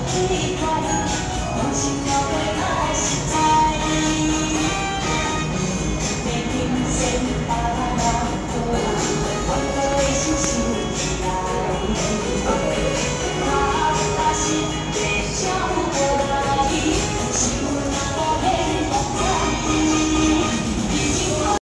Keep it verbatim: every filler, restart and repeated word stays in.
光，梦醒后会开始在。